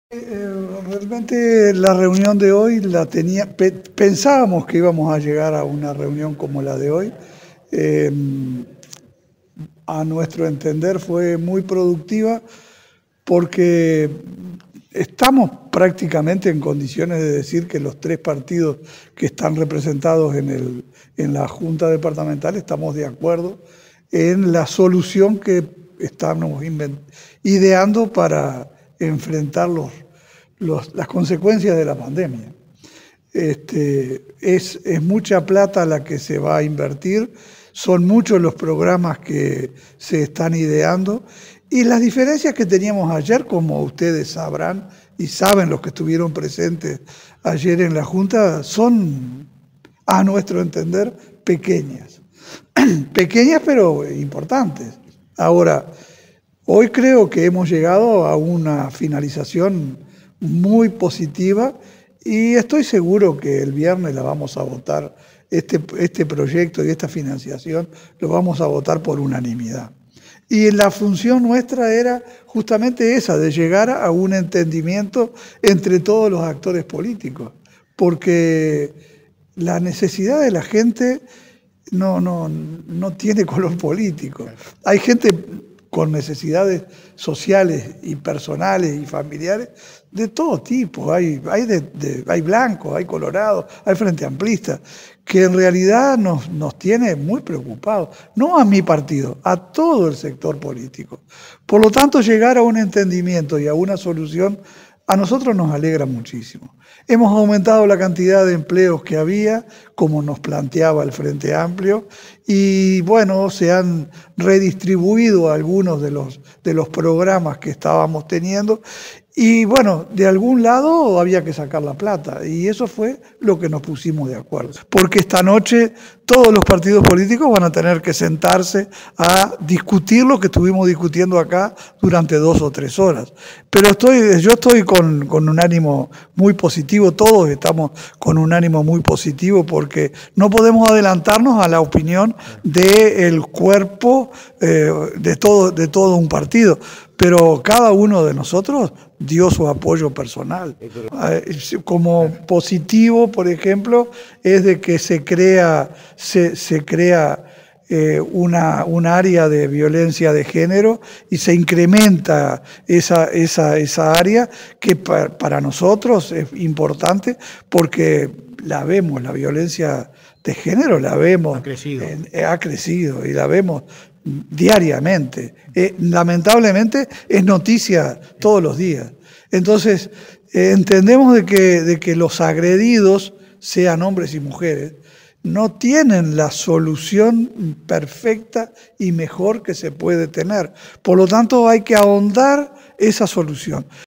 Realmente la reunión de hoy pensábamos que íbamos a llegar a una reunión como la de hoy. Eh, a nuestro entender fue muy productiva porque estamos prácticamente en condiciones de decir que los tres partidos que están representados en la Junta Departamental estamos de acuerdo en la solución que estamos ideando para enfrentar las consecuencias de la pandemia. Es mucha plata la que se va a invertir, son muchos los programas que se están ideando y las diferencias que teníamos ayer, como ustedes sabrán y saben los que estuvieron presentes ayer en la Junta, son, a nuestro entender, pequeñas. Pequeñas pero importantes. Ahora, hoy creo que hemos llegado a una finalización muy positiva y estoy seguro que el viernes la vamos a votar, este proyecto y esta financiación lo vamos a votar por unanimidad. Y la función nuestra era justamente esa, de llegar a un entendimiento entre todos los actores políticos, porque la necesidad de la gente no tiene color político. Hay gente con necesidades sociales y personales y familiares de todo tipo. Hay blancos, hay colorados, hay frente amplistas, que en realidad nos tiene muy preocupados. No a mi partido, a todo el sector político. Por lo tanto, llegar a un entendimiento y a una solución a nosotros nos alegra muchísimo. Hemos aumentado la cantidad de empleos que había, como nos planteaba el Frente Amplio, y bueno, se han redistribuido algunos de los programas que estábamos teniendo, y bueno, de algún lado había que sacar la plata, y eso fue lo que nos pusimos de acuerdo. Porque esta noche todos los partidos políticos van a tener que sentarse a discutir lo que estuvimos discutiendo acá durante 2 o 3 horas. Pero yo estoy con un ánimo muy positivo, todos estamos con un ánimo muy positivo porque no podemos adelantarnos a la opinión del cuerpo de todo un partido. Pero cada uno de nosotros dio su apoyo personal. Como positivo, por ejemplo, es de que se crea un área de violencia de género y se incrementa esa área que para nosotros es importante porque la vemos, la violencia de género la vemos. Ha crecido y la vemos diariamente. Lamentablemente es noticia todos los días. Entonces, entendemos de que los agredidos, sean hombres y mujeres, no tienen la solución perfecta y mejor que se puede tener. Por lo tanto, hay que ahondar esa solución.